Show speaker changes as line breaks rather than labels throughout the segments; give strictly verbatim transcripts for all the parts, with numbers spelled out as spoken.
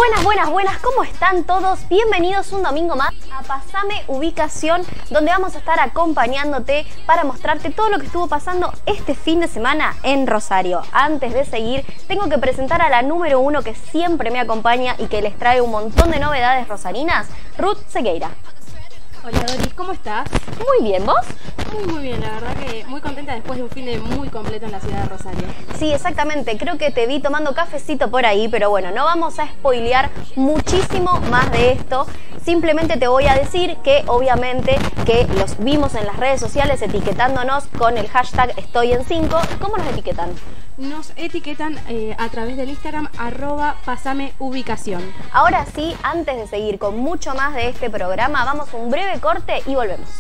Buenas, buenas, buenas, ¿cómo están todos? Bienvenidos un domingo más a Pasame Ubicación, donde vamos a estar acompañándote para mostrarte todo lo que estuvo pasando este fin de semana en Rosario. Antes de seguir, tengo que presentar a la número uno que siempre me acompaña y que les trae un montón de novedades rosarinas, Ruth Sequeira.
Hola Doris, ¿cómo estás?
Muy bien, ¿vos?
Muy muy bien, la verdad que muy contenta después de un fin de muy completo en la ciudad de Rosario.
Sí, exactamente, creo que te vi tomando cafecito por ahí, pero bueno, no vamos a spoilear muchísimo más de esto. Simplemente te voy a decir que obviamente que los vimos en las redes sociales etiquetándonos con el hashtag Estoy en cinco. ¿Cómo nos etiquetan?
Nos etiquetan eh, a través del Instagram arroba Pasame Ubicación.
Ahora sí, antes de seguir con mucho más de este programa, vamos a un breve corte y volvemos.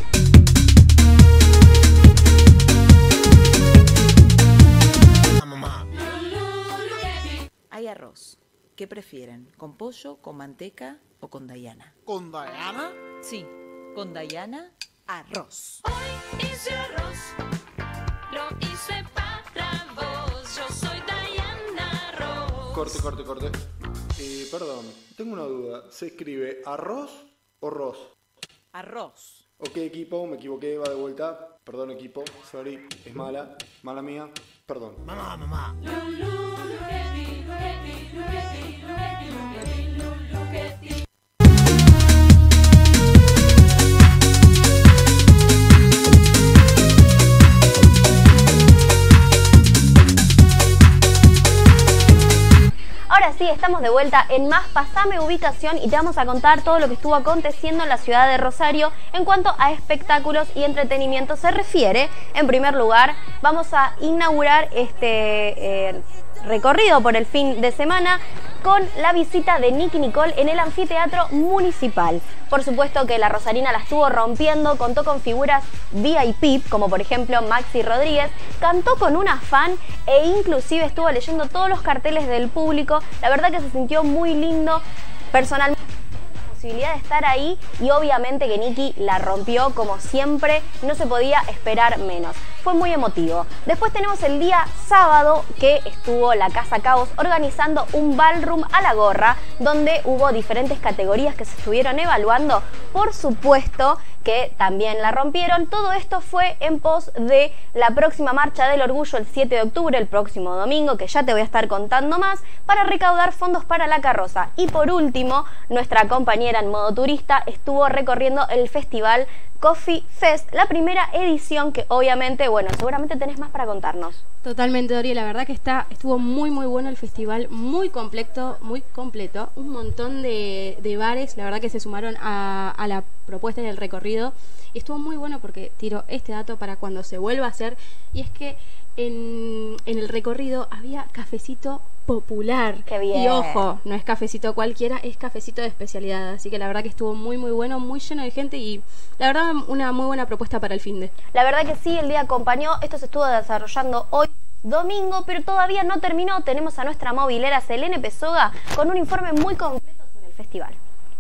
Hay arroz. ¿Qué prefieren? ¿Con pollo, con manteca o con Dayana?
¿Con Dayana?
Sí, con Dayana, arroz.
Hoy hice arroz, lo hice para vos. Yo soy Dayana Arroz.
Corte, corte, corte. Eh, perdón, tengo una duda. ¿Se escribe arroz o ros?
Arroz.
Ok, equipo, me equivoqué, va de vuelta. Perdón, equipo, sorry, es mala, mala mía, perdón. Mamá, mamá.
Ahora sí, estamos de vuelta en más Pasame Ubicación y te vamos a contar todo lo que estuvo aconteciendo en la ciudad de Rosario en cuanto a espectáculos y entretenimiento se refiere. En primer lugar, vamos a inaugurar este eh, recorrido por el fin de semana con la visita de Nicki Nicole en el Anfiteatro Municipal. Por supuesto que la rosarina la estuvo rompiendo, contó con figuras V I P, como por ejemplo Maxi Rodríguez, cantó con una fan e inclusive estuvo leyendo todos los carteles del público. La verdad que se sintió muy lindo. Personalmente, la posibilidad de estar ahí y obviamente que Nicki la rompió como siempre, no se podía esperar menos. Fue muy emotivo. Después tenemos el día sábado que estuvo la Casa Caos organizando un ballroom a la gorra donde hubo diferentes categorías que se estuvieron evaluando. Por supuesto que también la rompieron. Todo esto fue en pos de la próxima Marcha del Orgullo el siete de octubre, el próximo domingo, que ya te voy a estar contando más, para recaudar fondos para la carroza. Y por último, nuestra compañera en modo turista estuvo recorriendo el festival Coffee Fest, la primera edición que obviamente, bueno, seguramente tenés más para contarnos.
Totalmente, Dori, la verdad que está, estuvo muy muy bueno el festival, muy completo, muy completo, un montón de, de bares, la verdad que se sumaron a, a la propuesta y el recorrido, y estuvo muy bueno porque tiro este dato para cuando se vuelva a hacer, y es que en, en el recorrido había cafecito popular.
¡Qué bien!
Y ojo, no es cafecito cualquiera, es cafecito de especialidad, así que la verdad que estuvo muy muy bueno, muy lleno de gente y la verdad una muy buena propuesta para el finde.
La verdad que sí, el día acompañó, esto se estuvo desarrollando hoy domingo, pero todavía no terminó. Tenemos a nuestra movilera Selene Pesoga con un informe muy completo sobre el festival.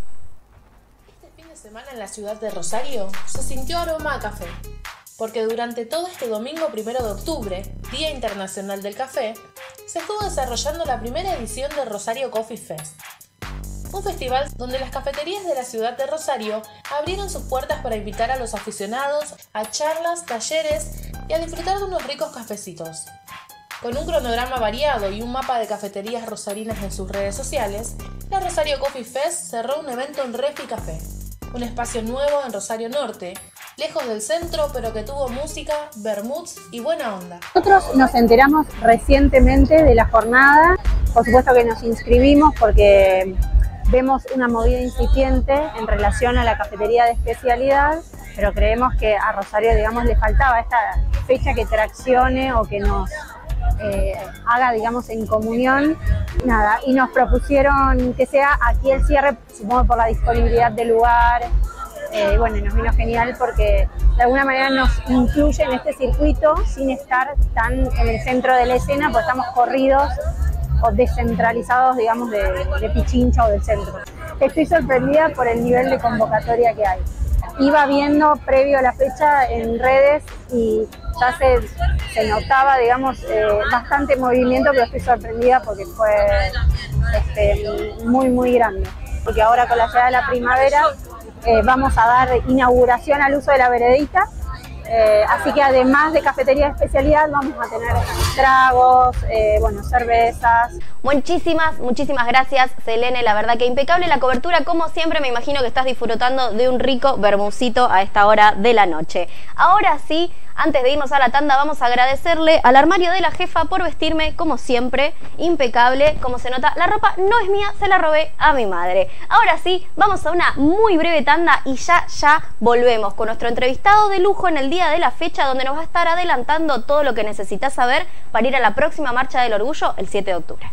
Este fin de semana en la ciudad de Rosario se sintió aroma a café, porque durante todo este domingo primero de octubre, Día Internacional del Café, se estuvo desarrollando la primera edición de Rosario Coffee Fest. Un festival donde las cafeterías de la ciudad de Rosario abrieron sus puertas para invitar a los aficionados a charlas, talleres y a disfrutar de unos ricos cafecitos. Con un cronograma variado y un mapa de cafeterías rosarinas en sus redes sociales, la Rosario Coffee Fest cerró un evento en Refi Café, un espacio nuevo en Rosario Norte, lejos del centro, pero que tuvo música, vermuts y buena onda.
Nosotros nos enteramos recientemente de la jornada, por supuesto que nos inscribimos porque vemos una movida incipiente en relación a la cafetería de especialidad, pero creemos que a Rosario, digamos, le faltaba esta fecha que traccione o que nos eh, haga, digamos, en comunión. Nada, y nos propusieron que sea aquí el cierre, supongo por la disponibilidad del lugar. Eh, bueno, nos vino genial porque de alguna manera nos incluye en este circuito sin estar tan en el centro de la escena, pues estamos corridos o descentralizados, digamos, de, de Pichincha o del centro. Estoy sorprendida por el nivel de convocatoria que hay. iba viendo previo a la fecha en redes y ya se, se notaba, digamos, eh, bastante movimiento, pero estoy sorprendida porque fue este, muy, muy grande. Porque ahora con la llegada de la primavera eh, vamos a dar inauguración al uso de la veredita. Eh, así que además de cafetería de especialidad vamos a tener tragos, eh, bueno, cervezas.
Muchísimas, muchísimas gracias, Selene. La verdad que impecable la cobertura. Como siempre, me imagino que estás disfrutando de un rico vermucito a esta hora de la noche. Ahora sí, antes de irnos a la tanda, vamos a agradecerle al armario de la jefa por vestirme, como siempre, impecable. Como se nota, la ropa no es mía, se la robé a mi madre. Ahora sí, vamos a una muy breve tanda y ya, ya volvemos con nuestro entrevistado de lujo en el día de la fecha, donde nos va a estar adelantando todo lo que necesitas saber para ir a la próxima Marcha del Orgullo el siete de octubre.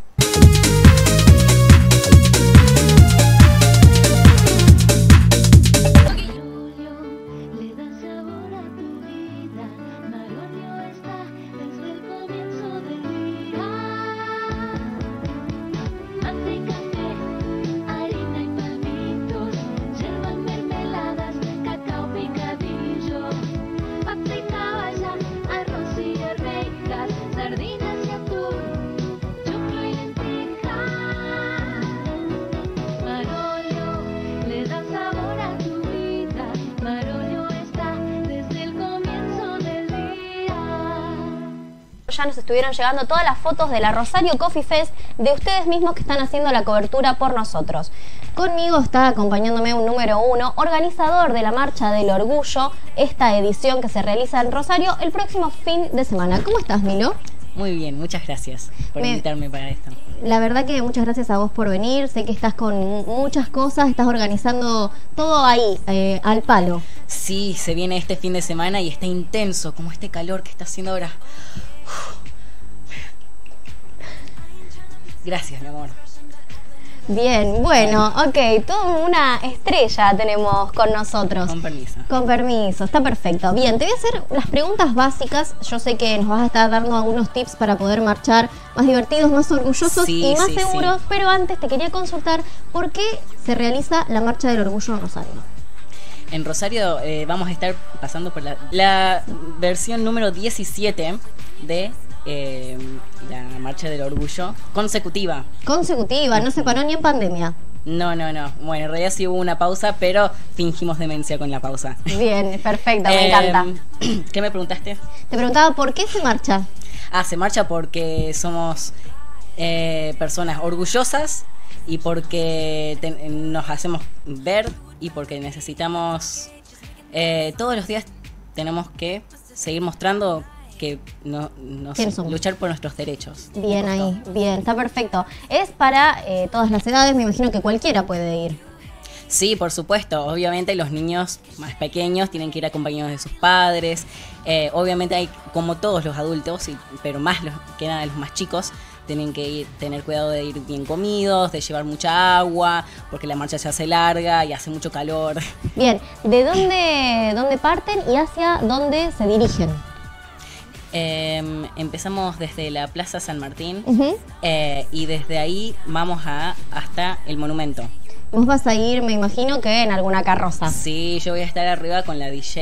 Ya nos estuvieron llegando todas las fotos de la Rosario Coffee Fest de ustedes mismos que están haciendo la cobertura por nosotros. Conmigo está acompañándome un número uno, organizador de la Marcha del Orgullo, esta edición que se realiza en Rosario el próximo fin de semana. ¿Cómo estás, Milo?
Muy bien, muchas gracias por
Me...
invitarme para esto.
La verdad que muchas gracias a vos por venir. Sé que estás con muchas cosas, estás organizando todo ahí, eh, al palo.
Sí, se viene este fin de semana y está intenso, como este calor que está haciendo ahora. Gracias, mi amor.
Bien, bueno, ok, toda una estrella tenemos con nosotros.
Con permiso.
Con permiso, está perfecto. Bien, te voy a hacer las preguntas básicas. Yo sé que nos vas a estar dando algunos tips para poder marchar más divertidos, más orgullosos
sí,
y más
sí,
seguros,
sí.
Pero antes te quería consultar por qué se realiza la Marcha del Orgullo en Rosario.
En Rosario eh, vamos a estar pasando por la, la versión número diecisiete de eh, la Marcha del Orgullo consecutiva.
Consecutiva, no se paró ni en pandemia.
No, no, no. Bueno, en realidad sí hubo una pausa, pero fingimos demencia con la pausa.
Bien, perfecto, me
eh,
encanta.
¿Qué me preguntaste?
Te preguntaba por qué se marcha.
Ah, se marcha porque somos eh, personas orgullosas y porque te, nos hacemos ver y porque necesitamos eh, todos los días tenemos que seguir mostrando que no, no luchar por nuestros derechos.
Bien ahí, bien, está perfecto. Es para eh, todas las edades, me imagino que cualquiera puede ir.
Sí, por supuesto. Obviamente los niños más pequeños tienen que ir acompañados de sus padres. Eh, obviamente hay, como todos los adultos, y, pero más los, que nada los más chicos, tienen que ir, tener cuidado de ir bien comidos, de llevar mucha agua, porque la marcha se hace larga y hace mucho calor.
Bien, ¿de dónde, dónde parten y hacia dónde se dirigen?
Eh, empezamos desde la Plaza San Martín
uh-huh.
eh, y desde ahí vamos a hasta el monumento.
Vos vas a ir, me imagino, que en alguna carroza.
Sí, yo voy a estar arriba con la D J.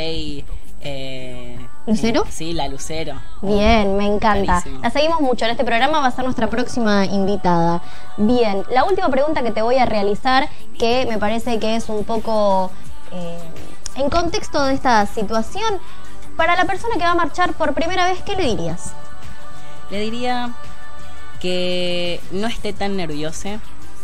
Eh,
¿Lucero?
Eh, sí, la Lucero.
Bien, me encanta.
Carísimo.
La seguimos mucho. En este programa va a ser nuestra próxima invitada. Bien, la última pregunta que te voy a realizar, que me parece que es un poco eh, en contexto de esta situación. Para la persona que va a marchar por primera vez, ¿qué le dirías?
Le diría que no esté tan nerviosa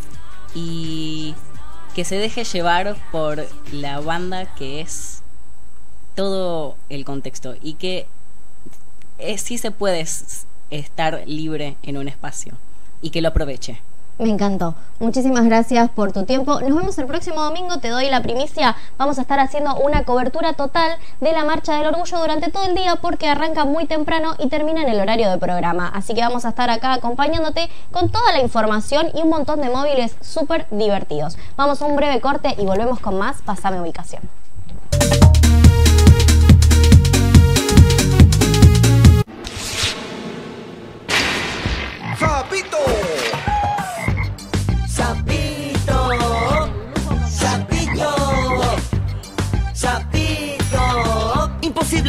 y que se deje llevar por la banda que es todo el contexto y que eh, sí se puede estar libre en un espacio y que lo aproveche.
Me encantó. Muchísimas gracias por tu tiempo. Nos vemos el próximo domingo. Te doy la primicia. Vamos a estar haciendo una cobertura total de la Marcha del Orgullo durante todo el día porque arranca muy temprano y termina en el horario de programa. Así que vamos a estar acá acompañándote con toda la información y un montón de móviles súper divertidos. Vamos a un breve corte y volvemos con más Pasame Ubicación.
¡Sapito! ¡Sapito! ¡Sapito!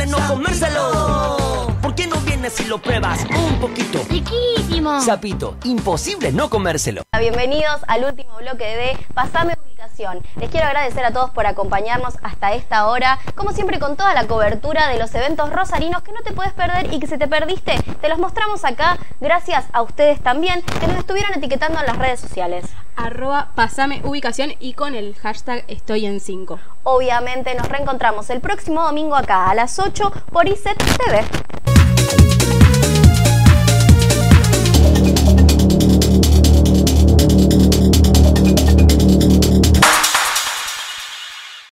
imposible no comérselo. ¿Por qué no vienes y lo pruebas un poquito?
¡Riquísimo!
Sapito, imposible no comérselo.
Bienvenidos al último bloque de Pasame Ubicación. Les quiero agradecer a todos por acompañarnos hasta esta hora, como siempre con toda la cobertura de los eventos rosarinos que no te puedes perder y que si te perdiste, te los mostramos acá gracias a ustedes también que nos estuvieron etiquetando en las redes sociales.
Arroba Pasame Ubicación y con el hashtag Estoy en cinco.
Obviamente nos reencontramos el próximo domingo acá a las ocho por I S E T T V.